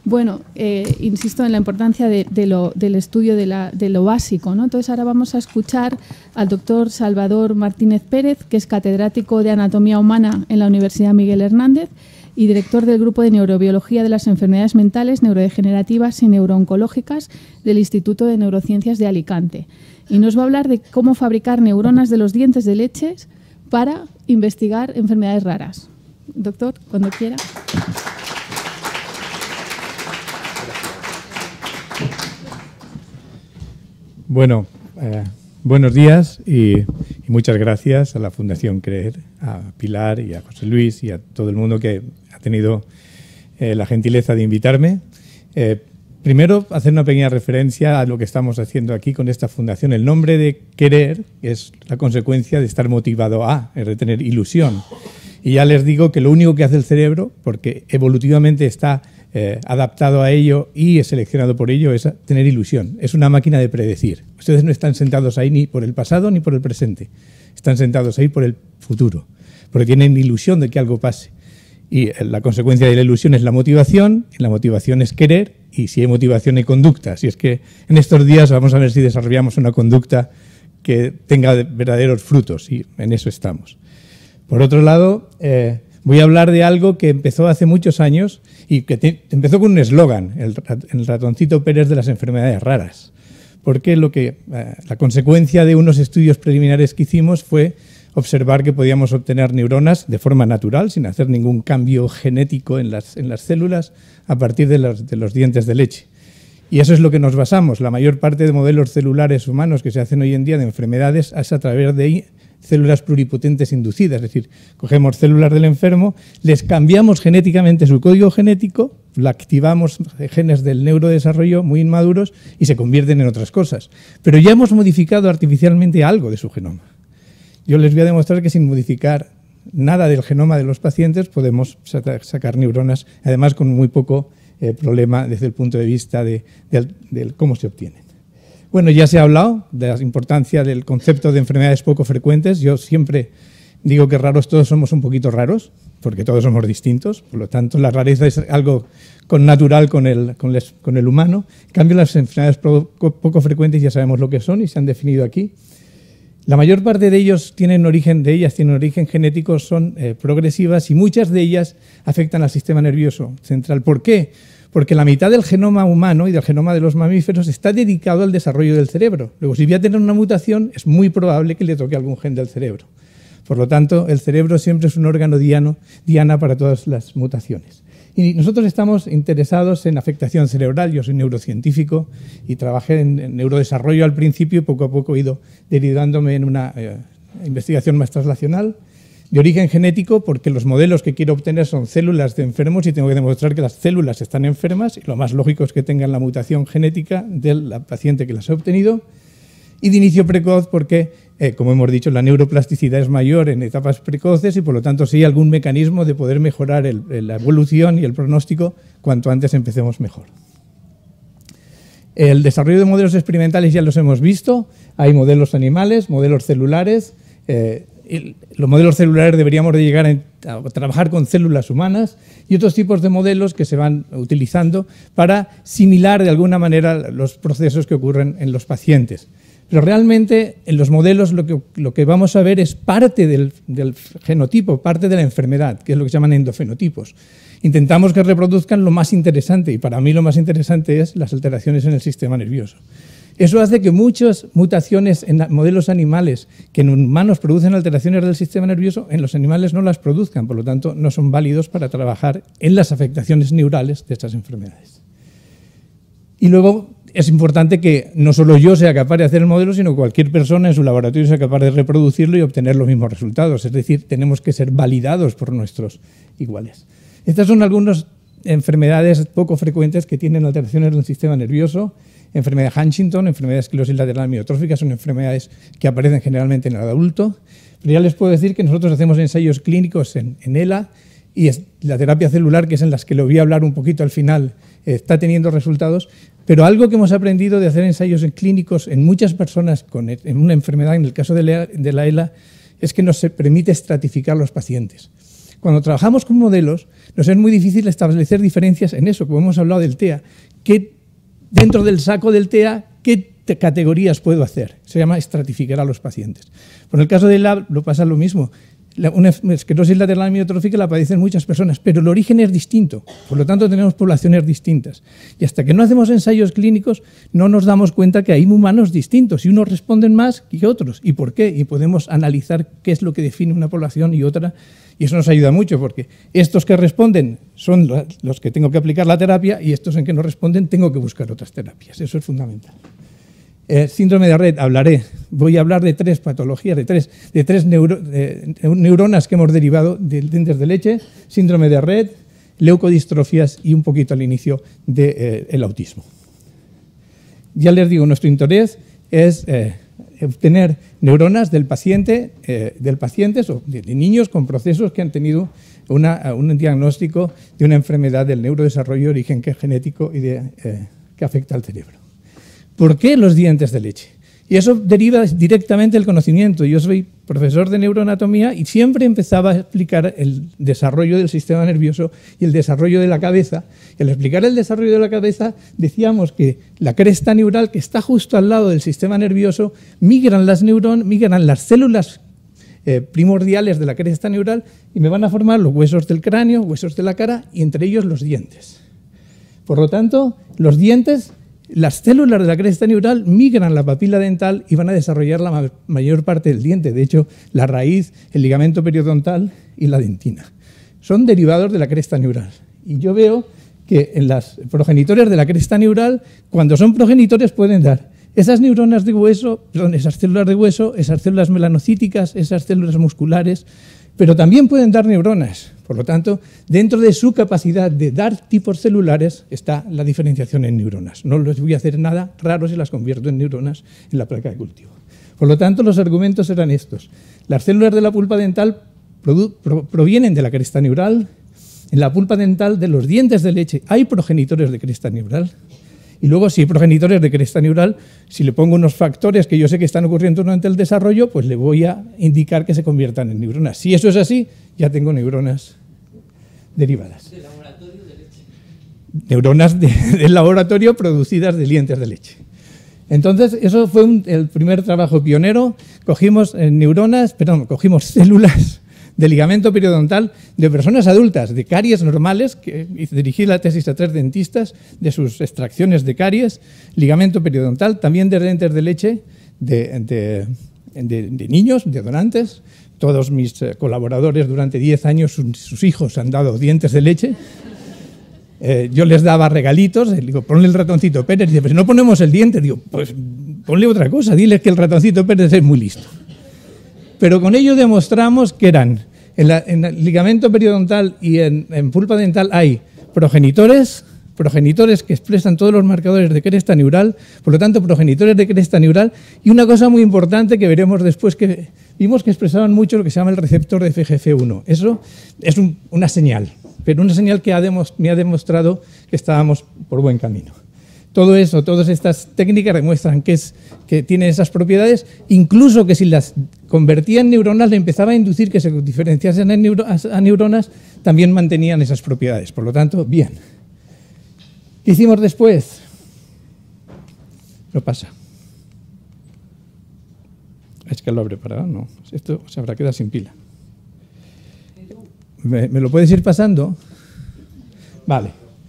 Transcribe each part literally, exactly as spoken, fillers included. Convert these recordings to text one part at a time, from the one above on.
Bueno, eh, insisto en la importancia de, de lo, del estudio de, la, de lo básico, ¿no? Entonces ahora vamos a escuchar al doctor Salvador Martínez Pérez, que es catedrático de Anatomía Humana en la Universidad Miguel Hernández y director del Grupo de Neurobiología de las Enfermedades Mentales, Neurodegenerativas y Neurooncológicas del Instituto de Neurociencias de Alicante. Y nos va a hablar de cómo fabricar neuronas de los dientes de leche para investigar enfermedades raras. Doctor, cuando quiera. Bueno, eh, buenos días y, y muchas gracias a la Fundación CREER, a Pilar y a José Luis y a todo el mundo que ha tenido eh, la gentileza de invitarme. Eh, primero, hacer una pequeña referencia a lo que estamos haciendo aquí con esta fundación. El nombre de querer es la consecuencia de estar motivado a, es de tener ilusión. Y ya les digo que lo único que hace el cerebro, porque evolutivamente está eh, adaptado a ello y es seleccionado por ello, es tener ilusión. Es una máquina de predecir. Ustedes no están sentados ahí ni por el pasado ni por el presente. Están sentados ahí por el futuro, porque tienen ilusión de que algo pase. Y la consecuencia de la ilusión es la motivación, y la motivación es querer, y si hay motivación hay conducta. Así es que en estos días vamos a ver si desarrollamos una conducta que tenga verdaderos frutos, y en eso estamos. Por otro lado, eh, voy a hablar de algo que empezó hace muchos años y que te, empezó con un eslogan, el, el ratoncito Pérez de las enfermedades raras. Porque lo que, eh, la consecuencia de unos estudios preliminares que hicimos fue observar que podíamos obtener neuronas de forma natural, sin hacer ningún cambio genético en las, en las células, a partir de los, de los dientes de leche. Y eso es lo que nos basamos. La mayor parte de modelos celulares humanos que se hacen hoy en día de enfermedades es a través de células pluripotentes inducidas, es decir, cogemos células del enfermo, les cambiamos genéticamente su código genético, la activamos genes del neurodesarrollo muy inmaduros y se convierten en otras cosas. Pero ya hemos modificado artificialmente algo de su genoma. Yo les voy a demostrar que sin modificar nada del genoma de los pacientes podemos sacar neuronas, además con muy poco eh, problema desde el punto de vista de, de, de cómo se obtienen. Bueno, ya se ha hablado de la importancia del concepto de enfermedades poco frecuentes. Yo siempre digo que raros todos somos un poquito raros, porque todos somos distintos. Por lo tanto, la rareza es algo con natural con el, con, les, con el humano. En cambio, las enfermedades poco, poco frecuentes ya sabemos lo que son y se han definido aquí. La mayor parte de ellos tienen origen, de ellas tienen origen genético, son eh, progresivas y muchas de ellas afectan al sistema nervioso central. ¿Por qué? Porque la mitad del genoma humano y del genoma de los mamíferos está dedicado al desarrollo del cerebro. Luego, si voy a tener una mutación, es muy probable que le toque algún gen del cerebro. Por lo tanto, el cerebro siempre es un órgano diano, diana para todas las mutaciones. Y nosotros estamos interesados en afectación cerebral. Yo soy neurocientífico y trabajé en, en neurodesarrollo al principio y poco a poco he ido derivándome en una eh, investigación más translacional. De origen genético, porque los modelos que quiero obtener son células de enfermos y tengo que demostrar que las células están enfermas y lo más lógico es que tengan la mutación genética del paciente que las ha obtenido. Y de inicio precoz porque, eh, como hemos dicho, la neuroplasticidad es mayor en etapas precoces y por lo tanto si hay algún mecanismo de poder mejorar el, la evolución y el pronóstico, cuanto antes empecemos mejor. El desarrollo de modelos experimentales ya los hemos visto. Hay modelos animales, modelos celulares. Eh, Los modelos celulares deberíamos de llegar a trabajar con células humanas y otros tipos de modelos que se van utilizando para similar de alguna manera los procesos que ocurren en los pacientes. Pero realmente en los modelos lo que, lo que vamos a ver es parte del, del genotipo, parte de la enfermedad, que es lo que se llaman endofenotipos. Intentamos que reproduzcan lo más interesante y para mí lo más interesante es las alteraciones en el sistema nervioso. Eso hace que muchas mutaciones en modelos animales que en humanos producen alteraciones del sistema nervioso, en los animales no las produzcan, por lo tanto no son válidos para trabajar en las afectaciones neurales de estas enfermedades. Y luego es importante que no solo yo sea capaz de hacer el modelo, sino que cualquier persona en su laboratorio sea capaz de reproducirlo y obtener los mismos resultados. Es decir, tenemos que ser validados por nuestros iguales. Estas son algunas enfermedades poco frecuentes que tienen alteraciones del sistema nervioso. Enfermedad de Huntington, enfermedad de esclerosis lateral amiotrófica, son enfermedades que aparecen generalmente en el adulto. Pero ya les puedo decir que nosotros hacemos ensayos clínicos en, en E L A y es la terapia celular, que es en las que lo voy a hablar un poquito al final, está teniendo resultados. Pero algo que hemos aprendido de hacer ensayos clínicos en muchas personas con en una enfermedad, en el caso de la, de la E L A, es que nos permite estratificar los pacientes. cuando trabajamos con modelos, nos es muy difícil establecer diferencias en eso, como hemos hablado del T E A. ¿Qué, dentro del saco del T E A, qué categorías puedo hacer? Se llama estratificar a los pacientes. Por el caso del L A B lo pasa lo mismo. La, una esclerosis lateral amiotrófica la padecen muchas personas, pero el origen es distinto. Por lo tanto, tenemos poblaciones distintas. Y hasta que no hacemos ensayos clínicos, no nos damos cuenta que hay humanos distintos y unos responden más que otros. ¿Y por qué? Y podemos analizar qué es lo que define una población y otra. Y eso nos ayuda mucho, porque estos que responden son los que tengo que aplicar la terapia y estos en que no responden tengo que buscar otras terapias. Eso es fundamental. Eh, síndrome de Rett, hablaré. Voy a hablar de tres patologías, de tres, de tres neuro, de, de neuronas que hemos derivado de dientes de leche, síndrome de Rett, leucodistrofias y un poquito al inicio del de, eh, autismo. Ya les digo, nuestro interés es eh, obtener neuronas del paciente, eh, del pacientes o de, de niños con procesos que han tenido una, un diagnóstico de una enfermedad del neurodesarrollo de origen genético y de, eh, que afecta al cerebro. ¿Por qué los dientes de leche? Y eso deriva directamente del conocimiento. Yo soy profesor de neuroanatomía y siempre empezaba a explicar el desarrollo del sistema nervioso y el desarrollo de la cabeza. Y al explicar el desarrollo de la cabeza decíamos que la cresta neural, que está justo al lado del sistema nervioso, migran las neuronas, migran las células eh, primordiales de la cresta neural y me van a formar los huesos del cráneo, huesos de la cara y entre ellos los dientes. Por lo tanto, los dientes... Las células de la cresta neural migran la papila dental y van a desarrollar la ma mayor parte del diente. De hecho, la raíz, el ligamento periodontal y la dentina son derivados de la cresta neural. Y yo veo que en las progenitores de la cresta neural, cuando son progenitores, pueden dar esas neuronas de hueso, perdón, esas células de hueso, esas células melanocíticas, esas células musculares, pero también pueden dar neuronas. Por lo tanto, dentro de su capacidad de dar tipos celulares está la diferenciación en neuronas. No les voy a hacer nada raro si las convierto en neuronas en la placa de cultivo. Por lo tanto, los argumentos eran estos. Las células de la pulpa dental provienen de la cresta neural. En la pulpa dental de los dientes de leche hay progenitores de cresta neural. Y luego, si hay progenitores de cresta neural, si le pongo unos factores que yo sé que están ocurriendo durante el desarrollo, pues le voy a indicar que se conviertan en neuronas. Si eso es así, ya tengo neuronas derivadas. ¿De laboratorio de leche? Neuronas de, del laboratorio producidas de dientes de leche. Entonces, eso fue un, el primer trabajo pionero. Cogimos eh, neuronas, perdón, cogimos células de ligamento periodontal de personas adultas, de caries normales, que dirigí la tesis a tres dentistas de sus extracciones de caries, ligamento periodontal, también de dientes de leche, de, de, de, de niños, de donantes. Todos mis eh, colaboradores durante diez años, sus, sus hijos han dado dientes de leche. Eh, yo les daba regalitos, les digo, ponle el ratoncito Pérez, dice, pero no ponemos el diente, digo, pues ponle otra cosa, diles que el ratoncito Pérez es muy listo. Pero con ello demostramos que eran, en, la, en el ligamento periodontal y en, en pulpa dental hay progenitores, progenitores que expresan todos los marcadores de cresta neural, por lo tanto progenitores de cresta neural, y una cosa muy importante que veremos después, que vimos que expresaban mucho lo que se llama el receptor de F G F uno. Eso es un, una señal, pero una señal que ha demos, me ha demostrado que estábamos por buen camino. Todo eso, todas estas técnicas demuestran que, es, que tiene esas propiedades, incluso que si las convertía en neuronas, le empezaba a inducir que se diferenciasen en neuro, a neuronas, también mantenían esas propiedades. Por lo tanto, bien. ¿Qué hicimos después? No pasa. Es que lo he preparado, no. Esto se habrá quedado sin pila. ¿Me, me lo puedes ir pasando? Vale.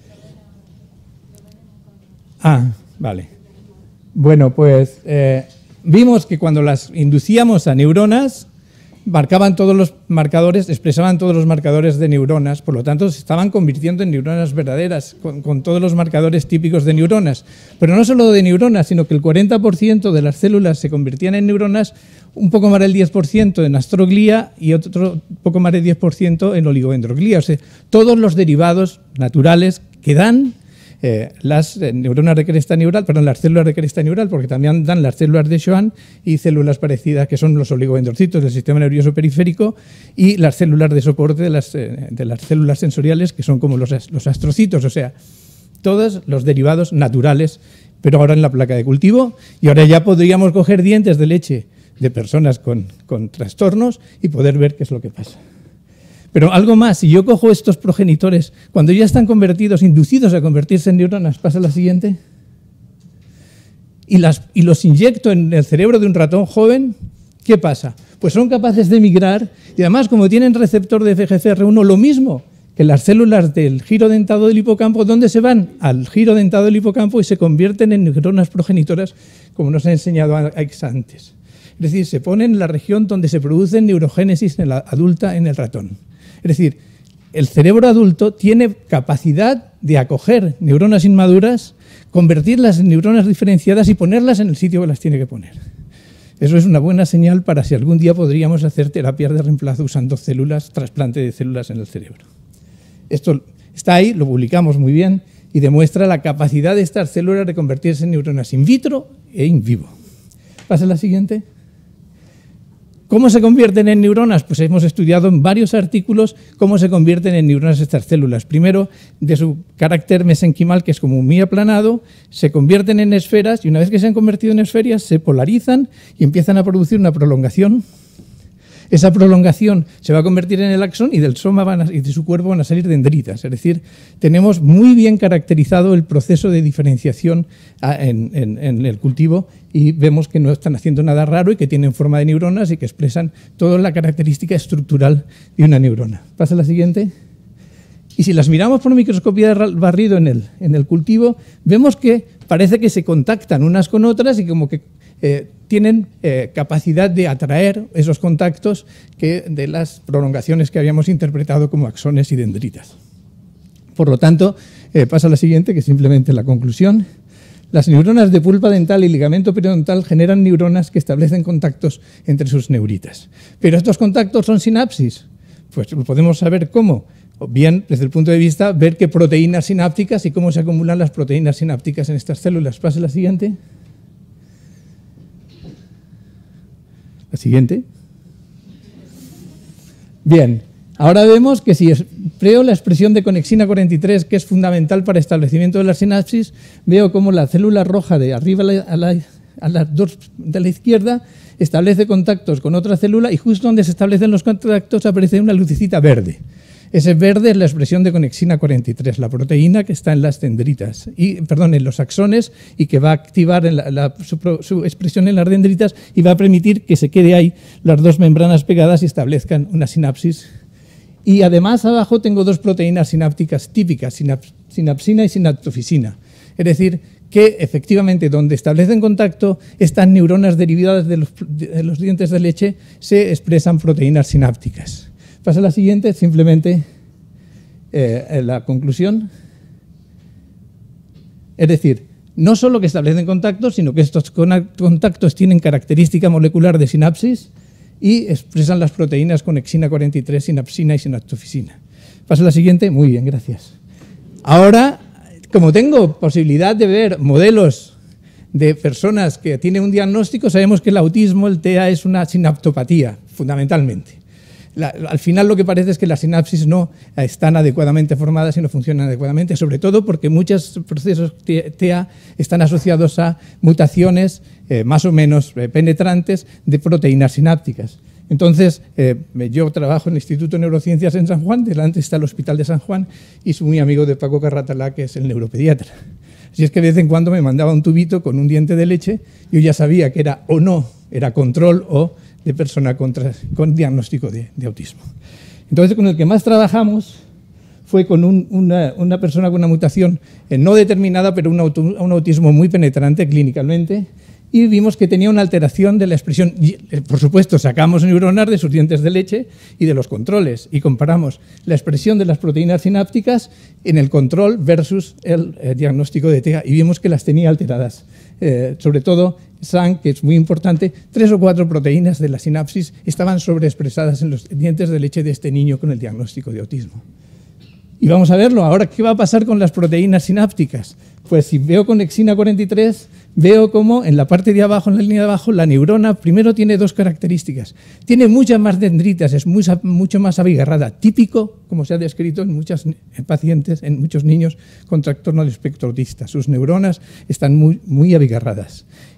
Ah, vale. Bueno, pues eh, vimos que cuando las inducíamos a neuronas, marcaban todos los marcadores, expresaban todos los marcadores de neuronas, por lo tanto se estaban convirtiendo en neuronas verdaderas, con, con todos los marcadores típicos de neuronas. Pero no solo de neuronas, sino que el cuarenta por ciento de las células se convertían en neuronas, un poco más del diez por ciento en astroglía y otro poco más del diez por ciento en oligodendroglía. O sea, todos los derivados naturales que dan Eh, las eh, neuronas de cresta neural, perdón, las células de cresta neural, porque también dan las células de Schwann y células parecidas que son los oligodendrocitos del sistema nervioso periférico y las células de soporte de las, eh, de las células sensoriales que son como los, los astrocitos, o sea, todos los derivados naturales, pero ahora en la placa de cultivo, y ahora ya podríamos coger dientes de leche de personas con, con trastornos y poder ver qué es lo que pasa. Pero algo más, si yo cojo estos progenitores, cuando ya están convertidos, inducidos a convertirse en neuronas, pasa la siguiente, y, las, y los inyecto en el cerebro de un ratón joven, ¿qué pasa? Pues son capaces de migrar y además, como tienen receptor de F G F R uno, lo mismo que las células del giro dentado del hipocampo, ¿dónde se van? Al giro dentado del hipocampo y se convierten en neuronas progenitoras, como nos ha enseñado Ix antes. Es decir, se ponen en la región donde se produce neurogénesis en la adulta en el ratón. Es decir, el cerebro adulto tiene capacidad de acoger neuronas inmaduras, convertirlas en neuronas diferenciadas y ponerlas en el sitio que las tiene que poner. Eso es una buena señal para si algún día podríamos hacer terapias de reemplazo usando células, trasplante de células en el cerebro. Esto está ahí, lo publicamos muy bien y demuestra la capacidad de estas células de convertirse en neuronas in vitro e in vivo. Pasa a la siguiente. ¿Cómo se convierten en neuronas? Pues hemos estudiado en varios artículos cómo se convierten en neuronas estas células. Primero, de su carácter mesenquimal, que es como muy aplanado, se convierten en esferas y una vez que se han convertido en esferas se polarizan y empiezan a producir una prolongación. Esa prolongación se va a convertir en el axón y del soma van a, y de su cuerpo van a salir dendritas. Es decir, tenemos muy bien caracterizado el proceso de diferenciación en, en, en el cultivo y vemos que no están haciendo nada raro y que tienen forma de neuronas y que expresan toda la característica estructural de una neurona. Pasa a la siguiente. Y si las miramos por microscopía de barrido en el, en el cultivo, vemos que parece que se contactan unas con otras y como que eh, tienen eh, capacidad de atraer esos contactos que, de las prolongaciones que habíamos interpretado como axones y dendritas. Por lo tanto, eh, pasa a la siguiente, que es simplemente la conclusión. Las neuronas de pulpa dental y ligamento periodontal generan neuronas que establecen contactos entre sus neuritas. Pero estos contactos son sinapsis. Pues podemos saber cómo. O bien, desde el punto de vista, ver qué proteínas sinápticas y cómo se acumulan las proteínas sinápticas en estas células. Pasa a la siguiente. La siguiente. Bien, ahora vemos que si empleo la expresión de conexina cuarenta y tres, que es fundamental para el establecimiento de la sinapsis, veo cómo la célula roja de arriba a la, a la dos de la izquierda establece contactos con otra célula y justo donde se establecen los contactos aparece una lucecita verde. Ese verde es la expresión de conexina cuarenta y tres, la proteína que está en las dendritas, y, perdón, en los axones y que va a activar en la, la, su, su expresión en las dendritas y va a permitir que se quede ahí las dos membranas pegadas y establezcan una sinapsis. Y además abajo tengo dos proteínas sinápticas típicas, sinap, sinapsina y sinaptofisina. Es decir, que efectivamente donde establecen contacto estas neuronas derivadas de los, de los dientes de leche se expresan proteínas sinápticas. Pasa a la siguiente, simplemente eh, la conclusión. Es decir, no solo que establecen contactos, sino que estos contactos tienen característica molecular de sinapsis y expresan las proteínas conexina cuarenta y tres, sinapsina y sinaptofisina. Pasa a la siguiente. Muy bien, gracias. Ahora, como tengo posibilidad de ver modelos de personas que tienen un diagnóstico, sabemos que el autismo, el T E A, es una sinaptopatía, fundamentalmente. La, al final lo que parece es que las sinapsis no están adecuadamente formadas y no funcionan adecuadamente, sobre todo porque muchos procesos T E A están asociados a mutaciones eh, más o menos eh, penetrantes de proteínas sinápticas. Entonces, eh, yo trabajo en el Instituto de Neurociencias en San Juan, delante está el Hospital de San Juan y soy muy amigo de Paco Carratalá, que es el neuropediatra. Así es que de vez en cuando me mandaba un tubito con un diente de leche, yo ya sabía que era o no, era control o de persona contra, con diagnóstico de, de autismo. Entonces, con el que más trabajamos fue con un, una, una persona con una mutación eh, no determinada, pero un, auto, un autismo muy penetrante clínicamente, y vimos que tenía una alteración de la expresión. Y, eh, por supuesto, sacamos neuronas de sus dientes de leche y de los controles, y comparamos la expresión de las proteínas sinápticas en el control versus el eh, diagnóstico de T E A, y vimos que las tenía alteradas. Eh, sobre todo S A N, que es muy importante, tres o cuatro proteínas de la sinapsis estaban sobreexpresadas en los dientes de leche de este niño con el diagnóstico de autismo. Y vamos a verlo. Ahora, ¿qué va a pasar con las proteínas sinápticas? Pues si veo conexina cuarenta y tres, veo como en la parte de abajo, en la línea de abajo, la neurona primero tiene dos características. Tiene muchas más dendritas, es muy, mucho más abigarrada, típico, como se ha descrito en muchos pacientes, en muchos niños con trastorno del espectro autista. Sus neuronas están muy, muy abigarradas.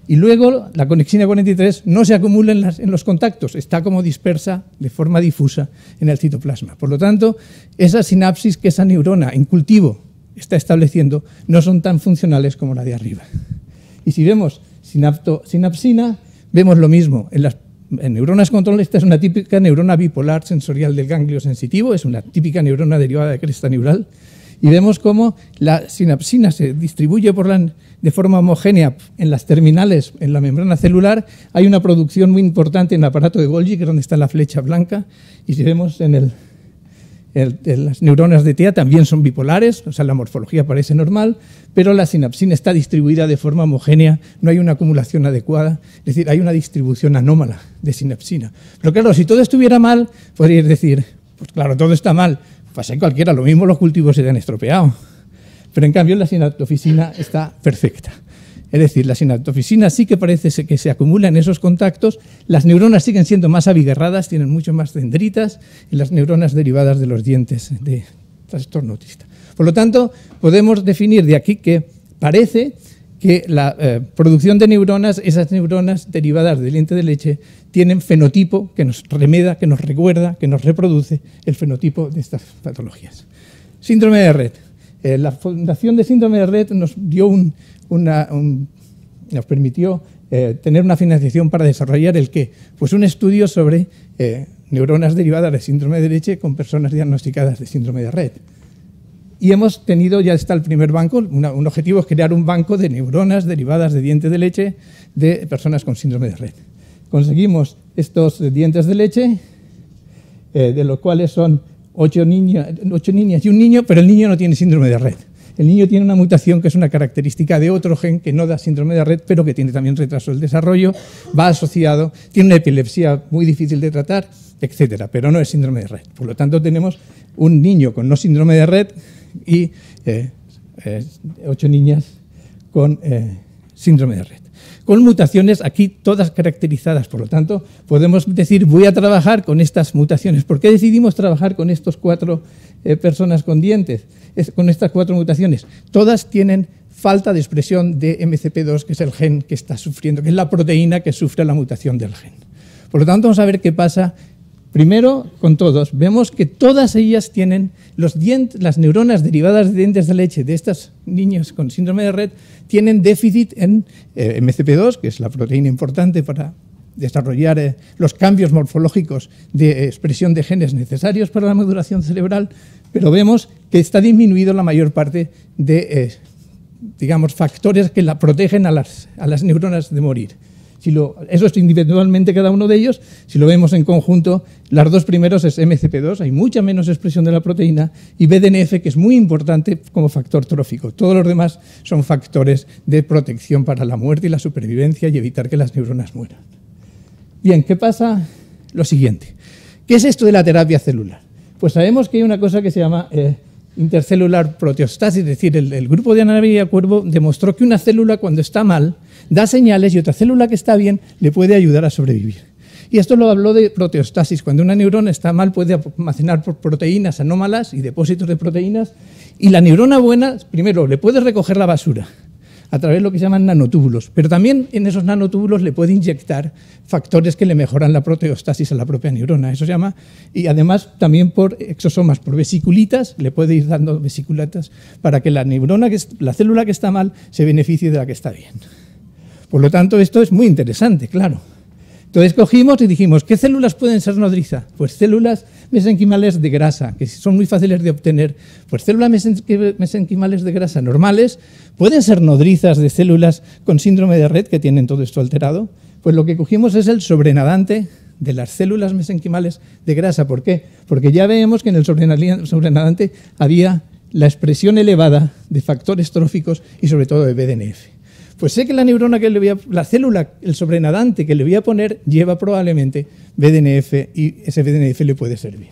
Y luego la conexina cuarenta y tres no se acumula en, las, en los contactos, está como dispersa de forma difusa en el citoplasma. Por lo tanto, esas sinapsis que esa neurona en cultivo está estableciendo no son tan funcionales como la de arriba. Y si vemos sinapto, sinapsina, vemos lo mismo. En las en neuronas control, esta es una típica neurona bipolar sensorial del ganglio sensitivo, es una típica neurona derivada de cresta neural. Y vemos cómo la sinapsina se distribuye por la, de forma homogénea en las terminales, en la membrana celular. Hay una producción muy importante en el aparato de Golgi, que es donde está la flecha blanca. Y si vemos en, el, el, en las neuronas de T E A también son bipolares, o sea, la morfología parece normal, pero la sinapsina está distribuida de forma homogénea, no hay una acumulación adecuada, es decir, hay una distribución anómala de sinapsina. Pero claro, si todo estuviera mal, podríais decir, pues claro, todo está mal, pasa en cualquiera, lo mismo los cultivos se han estropeado. Pero en cambio la sinaptofisina está perfecta. Es decir, la sinaptofisina sí que parece que se acumula en esos contactos, las neuronas siguen siendo más abigarradas, tienen mucho más dendritas, y las neuronas derivadas de los dientes de trastorno autista. Por lo tanto, podemos definir de aquí que parece que la eh, producción de neuronas, esas neuronas derivadas del diente de leche, tienen fenotipo que nos remeda, que nos recuerda, que nos reproduce el fenotipo de estas patologías. Síndrome de Rett. Eh, la Fundación de Síndrome de Rett nos dio un, una, un, nos permitió eh, tener una financiación para desarrollar el qué, pues un estudio sobre eh, neuronas derivadas de síndrome de leche con personas diagnosticadas de síndrome de Rett. Y hemos tenido, ya está el primer banco, una, un objetivo es crear un banco de neuronas derivadas de dientes de leche de personas con síndrome de Rett. Conseguimos estos dientes de leche, eh, de los cuales son ocho, niña, ocho niñas y un niño, pero el niño no tiene síndrome de Rett. El niño tiene una mutación que es una característica de otro gen que no da síndrome de Rett, pero que tiene también retraso del desarrollo, va asociado, tiene una epilepsia muy difícil de tratar, etcétera, pero no es síndrome de Rett. Por lo tanto, tenemos un niño con no síndrome de Rett y eh, eh, ocho niñas con eh, síndrome de Rett. Con mutaciones aquí todas caracterizadas, por lo tanto, podemos decir, voy a trabajar con estas mutaciones. ¿Por qué decidimos trabajar con estas cuatro eh, personas con dientes, es, con estas cuatro mutaciones? Todas tienen falta de expresión de M C P dos, que es el gen que está sufriendo, que es la proteína que sufre la mutación del gen. Por lo tanto, vamos a ver qué pasa. Primero, con todos, vemos que todas ellas tienen los dientes, las neuronas derivadas de dientes de leche de estos niños con síndrome de Rett tienen déficit en eh, M C P dos, que es la proteína importante para desarrollar eh, los cambios morfológicos de eh, expresión de genes necesarios para la maduración cerebral, pero vemos que está disminuido la mayor parte de, eh, digamos, factores que la protegen a las, a las neuronas de morir. Si lo, eso es individualmente cada uno de ellos. Si lo vemos en conjunto, las dos primeros es M C P dos, hay mucha menos expresión de la proteína, y B D N F, que es muy importante como factor trófico. Todos los demás son factores de protección para la muerte y la supervivencia y evitar que las neuronas mueran. Bien, ¿qué pasa? Lo siguiente. ¿Qué es esto de la terapia celular? Pues sabemos que hay una cosa que se llama eh, intercelular proteostasis, es decir, el, el grupo de Ana María Cuervo demostró que una célula cuando está mal da señales y otra célula que está bien le puede ayudar a sobrevivir. Y esto lo habló de proteostasis. Cuando una neurona está mal puede almacenar proteínas anómalas y depósitos de proteínas, y la neurona buena, primero, le puede recoger la basura a través de lo que se llaman nanotúbulos, pero también en esos nanotúbulos le puede inyectar factores que le mejoran la proteostasis a la propia neurona. Eso se llama, y además también por exosomas, por vesiculitas, le puede ir dando vesiculitas para que la neurona, que es, la célula que está mal, se beneficie de la que está bien. Por lo tanto, esto es muy interesante, claro. Entonces cogimos y dijimos, ¿qué células pueden ser nodrizas? Pues células mesenquimales de grasa, que son muy fáciles de obtener. Pues células mesenquimales de grasa normales pueden ser nodrizas de células con síndrome de Rett que tienen todo esto alterado. Pues lo que cogimos es el sobrenadante de las células mesenquimales de grasa. ¿Por qué? Porque ya vemos que en el sobrenadante había la expresión elevada de factores tróficos y sobre todo de B D N F. Pues sé que la neurona que le voy a, la célula, el sobrenadante que le voy a poner lleva probablemente B D N F y ese B D N F le puede servir.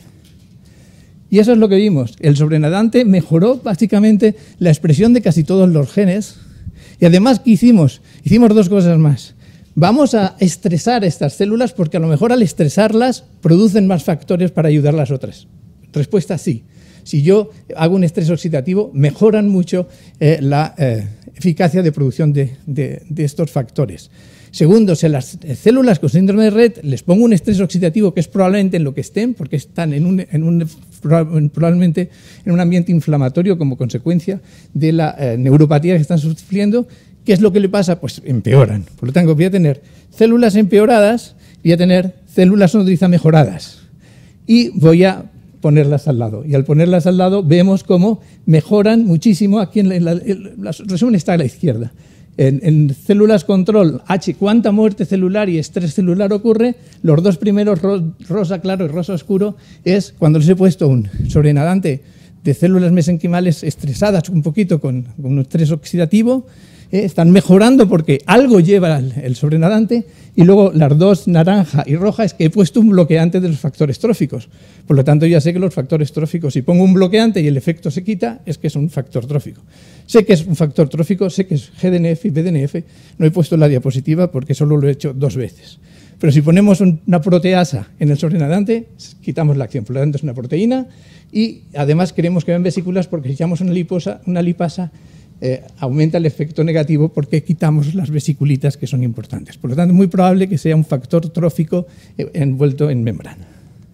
Y eso es lo que vimos. El sobrenadante mejoró básicamente la expresión de casi todos los genes y además, ¿qué hicimos? Hicimos dos cosas más. Vamos a estresar estas células porque a lo mejor al estresarlas producen más factores para ayudar a las otras. Respuesta sí. Si yo hago un estrés oxidativo, mejoran mucho eh, la eh, eficacia de producción de, de, de estos factores. Segundo, si a las células con síndrome de Rett les pongo un estrés oxidativo, que es probablemente en lo que estén, porque están en un, en un, probablemente en un ambiente inflamatorio como consecuencia de la eh, neuropatía que están sufriendo, ¿qué es lo que le pasa? Pues empeoran. Por lo tanto, voy a tener células empeoradas, voy a tener células nodriza mejoradas y voy a ponerlas al lado. Y al ponerlas al lado vemos cómo mejoran muchísimo. Aquí en la, en la, el resumen está a la izquierda. En, en células control H, cuánta muerte celular y estrés celular ocurre. Los dos primeros, ro, rosa claro y rosa oscuro, es cuando les he puesto un sobrenadante de células mesenquimales estresadas un poquito con, con un estrés oxidativo. Eh, están mejorando porque algo lleva el, el sobrenadante, y luego las dos naranja y roja es que he puesto un bloqueante de los factores tróficos. Por lo tanto, ya sé que los factores tróficos, si pongo un bloqueante y el efecto se quita, es que es un factor trófico. Sé que es un factor trófico, sé que es G D N F y B D N F, no he puesto la diapositiva porque solo lo he hecho dos veces. Pero si ponemos una proteasa en el sobrenadante, quitamos la acción. Por lo tanto, es una proteína, y además queremos que vean vesículas porque si echamos una, liposa, una lipasa, Eh, aumenta el efecto negativo porque quitamos las vesiculitas que son importantes. Por lo tanto, es muy probable que sea un factor trófico eh, envuelto en membrana.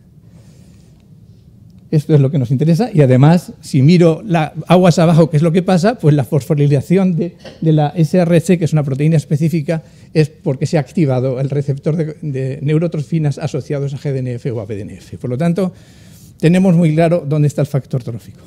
Esto es lo que nos interesa, y además, si miro la, aguas abajo, ¿qué es lo que pasa? Pues la fosforilación de, de la S R C, que es una proteína específica, es porque se ha activado el receptor de, de neurotrofinas asociados a G D N F o a B D N F. Por lo tanto, tenemos muy claro dónde está el factor trófico.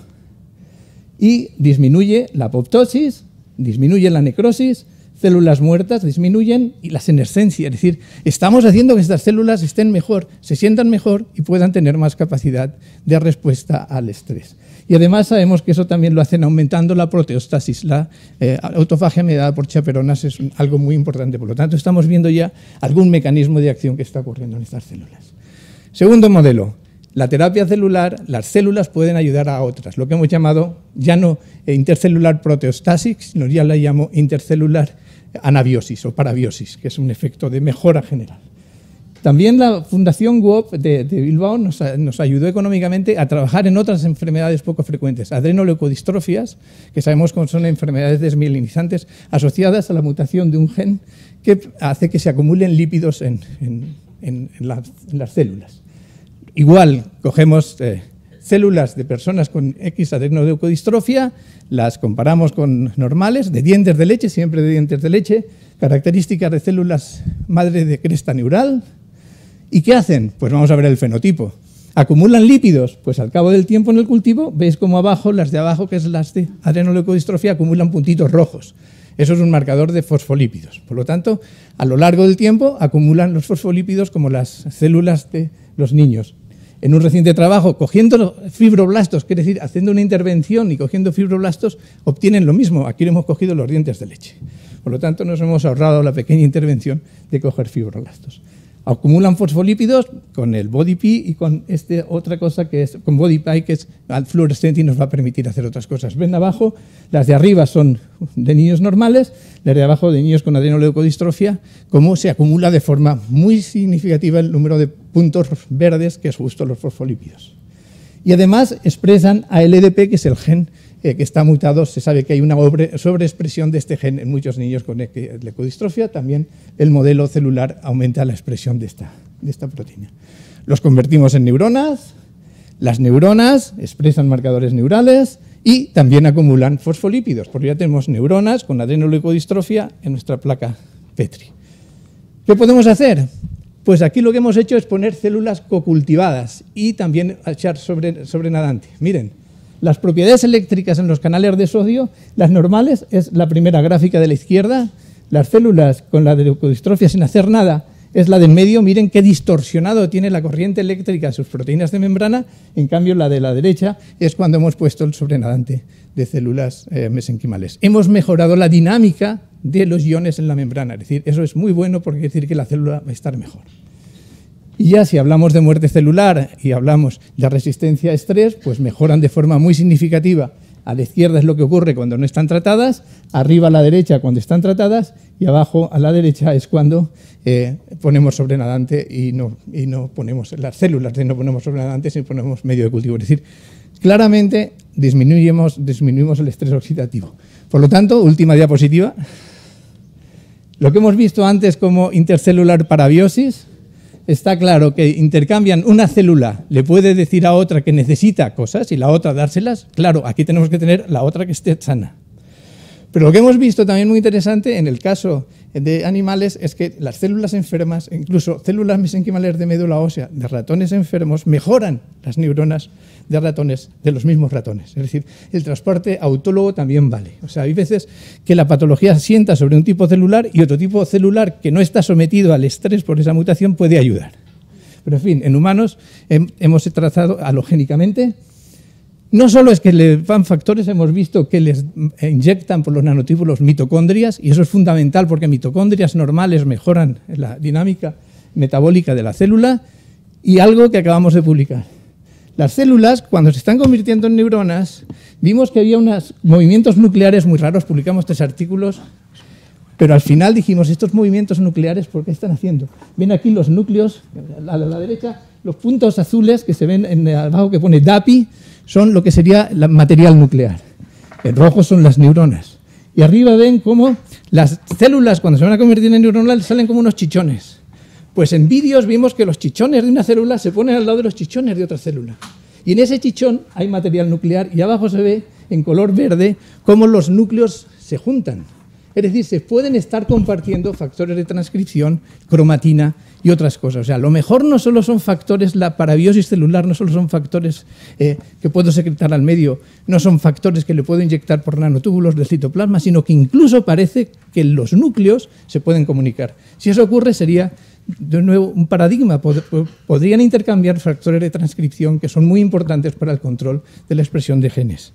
Y disminuye la apoptosis, disminuye la necrosis, células muertas disminuyen y la senescencia. Es decir, estamos haciendo que estas células estén mejor, se sientan mejor y puedan tener más capacidad de respuesta al estrés. Y además sabemos que eso también lo hacen aumentando la proteostasis. La eh, autofagia mediada por chaperonas es un, algo muy importante. Por lo tanto, estamos viendo ya algún mecanismo de acción que está ocurriendo en estas células. Segundo modelo. La terapia celular, las células pueden ayudar a otras, lo que hemos llamado ya no intercelular proteostasis, sino ya la llamo intercelular anabiosis o parabiosis, que es un efecto de mejora general. También la Fundación W O P de, de Bilbao nos, nos ayudó económicamente a trabajar en otras enfermedades poco frecuentes, adrenoleucodistrofias, que sabemos que son enfermedades desmielinizantes asociadas a la mutación de un gen que hace que se acumulen lípidos en, en, en, en, las, en las células. Igual, cogemos eh, células de personas con X adrenoleucodistrofia, las comparamos con normales, de dientes de leche, siempre de dientes de leche, características de células madre de cresta neural. ¿Y qué hacen? Pues vamos a ver el fenotipo. ¿Acumulan lípidos? Pues al cabo del tiempo en el cultivo, veis como abajo, las de abajo, que es las de adrenoleucodistrofia, acumulan puntitos rojos. Eso es un marcador de fosfolípidos. Por lo tanto, a lo largo del tiempo acumulan los fosfolípidos como las células de los niños. En un reciente trabajo, cogiendo fibroblastos, quiere decir, haciendo una intervención y cogiendo fibroblastos, obtienen lo mismo. Aquí hemos cogido los dientes de leche. Por lo tanto, nos hemos ahorrado la pequeña intervención de coger fibroblastos. Acumulan fosfolípidos con el BodyP y con este otra cosa que es con BodyPi, que es fluorescente y nos va a permitir hacer otras cosas. Ven abajo, las de arriba son de niños normales, las de abajo de niños con adrenoleucodistrofia, cómo se acumula de forma muy significativa el número de puntos verdes, que es justo los fosfolípidos. Y además expresan A L D P, que es el gen eh, que está mutado. Se sabe que hay una sobreexpresión de este gen en muchos niños con leucodistrofia. También el modelo celular aumenta la expresión de esta, de esta proteína. Los convertimos en neuronas. Las neuronas expresan marcadores neurales y también acumulan fosfolípidos, porque ya tenemos neuronas con adrenoleucodistrofia en nuestra placa Petri. ¿Qué podemos hacer? Pues aquí lo que hemos hecho es poner células cocultivadas y también echar sobre, sobrenadante. Miren, las propiedades eléctricas en los canales de sodio, las normales, es la primera gráfica de la izquierda. Las células con la leucodistrofia sin hacer nada es la del medio. Miren qué distorsionado tiene la corriente eléctrica de sus proteínas de membrana. En cambio, la de la derecha es cuando hemos puesto el sobrenadante de células eh, mesenquimales. Hemos mejorado la dinámica de los iones en la membrana. Es decir, eso es muy bueno porque quiere decir que la célula va a estar mejor. Y ya si hablamos de muerte celular y hablamos de resistencia a estrés, pues mejoran de forma muy significativa. A la izquierda es lo que ocurre cuando no están tratadas, arriba a la derecha cuando están tratadas y abajo a la derecha es cuando eh, ponemos sobrenadante y no, y no ponemos las células, no ponemos sobrenadante, sino ponemos medio de cultivo. Es decir, claramente disminuimos, disminuimos el estrés oxidativo. Por lo tanto, última diapositiva. Lo que hemos visto antes como intercelular parabiosis, está claro que intercambian una célula, le puede decir a otra que necesita cosas y la otra dárselas. Claro, aquí tenemos que tener la otra que esté sana. Pero lo que hemos visto también muy interesante en el caso de animales es que las células enfermas, incluso células mesenquimales de médula ósea de ratones enfermos, mejoran las neuronas de ratones, de los mismos ratones. Es decir, el transporte autólogo también vale. O sea, hay veces que la patología asienta sobre un tipo celular y otro tipo celular que no está sometido al estrés por esa mutación puede ayudar. Pero en fin, en humanos hemos trazado alogénicamente. No solo es que le dan factores, hemos visto que les inyectan por los nanotúbulos mitocondrias, y eso es fundamental porque mitocondrias normales mejoran la dinámica metabólica de la célula, y algo que acabamos de publicar. Las células, cuando se están convirtiendo en neuronas, vimos que había unos movimientos nucleares muy raros, publicamos tres artículos, pero al final dijimos, estos movimientos nucleares, ¿por qué están haciendo? Ven aquí los núcleos, a la derecha, los puntos azules que se ven en abajo que pone D A P I, son lo que sería el material nuclear. En rojo son las neuronas. Y arriba ven cómo las células, cuando se van a convertir en neuronales, salen como unos chichones. Pues en vídeos vimos que los chichones de una célula se ponen al lado de los chichones de otra célula. Y en ese chichón hay material nuclear y abajo se ve en color verde cómo los núcleos se juntan. Es decir, se pueden estar compartiendo factores de transcripción, cromatina y otras cosas. O sea, lo mejor no solo son factores, la parabiosis celular no solo son factores eh, que puedo secretar al medio, no son factores que le puedo inyectar por nanotúbulos del citoplasma, sino que incluso parece que los núcleos se pueden comunicar. Si eso ocurre, sería de nuevo un paradigma. Pod- podrían intercambiar factores de transcripción que son muy importantes para el control de la expresión de genes.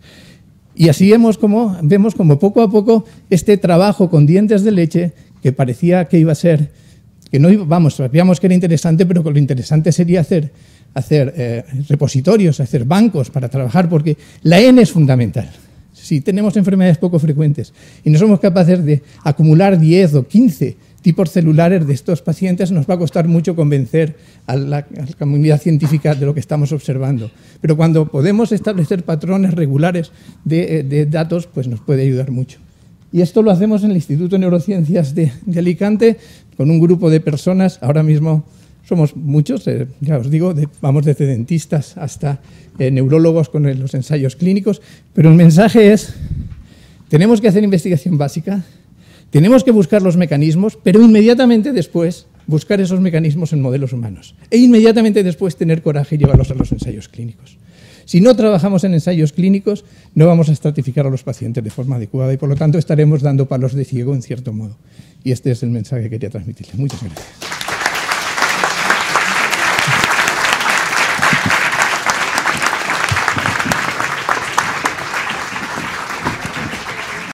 Y así vemos como, vemos como poco a poco este trabajo con dientes de leche, que parecía que iba a ser, que no iba, vamos, sabíamos que era interesante, pero que lo interesante sería hacer, hacer eh, repositorios, hacer bancos para trabajar, porque la N es fundamental. Si tenemos enfermedades poco frecuentes y no somos capaces de acumular diez o quince tipos celulares de estos pacientes, nos va a costar mucho convencer a la, a la comunidad científica de lo que estamos observando. Pero cuando podemos establecer patrones regulares de, de datos, pues nos puede ayudar mucho. Y esto lo hacemos en el Instituto de Neurociencias de, de Alicante, con un grupo de personas. Ahora mismo somos muchos, eh, ya os digo, de, vamos desde dentistas hasta eh, neurólogos con los ensayos clínicos. Pero el mensaje es, tenemos que hacer investigación básica, tenemos que buscar los mecanismos, pero inmediatamente después buscar esos mecanismos en modelos humanos. E inmediatamente después tener coraje y llevarlos a los ensayos clínicos. Si no trabajamos en ensayos clínicos, no vamos a estratificar a los pacientes de forma adecuada y por lo tanto estaremos dando palos de ciego en cierto modo. Y este es el mensaje que quería transmitirles. Muchas gracias.